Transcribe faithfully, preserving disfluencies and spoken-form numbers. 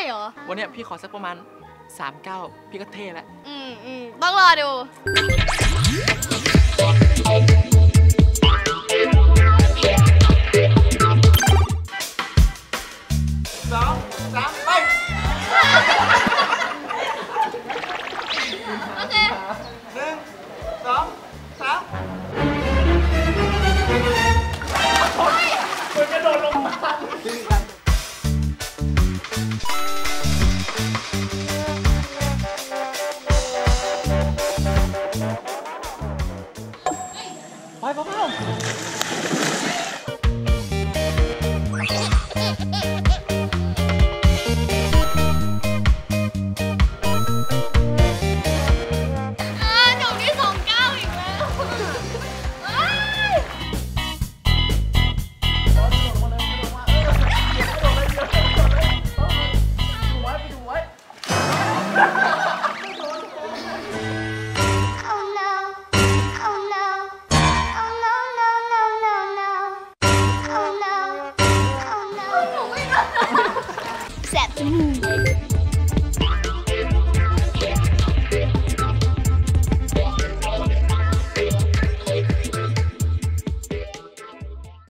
เหรอวันนี้พี่ขอสักประมาณสามเก้าพี่ก็เท่แล้วอืมอืมต้องรอดูสองสามไปโอเคหนึ่งสองสามมันจะโดนลงมาไปเปล่าแสบจมูก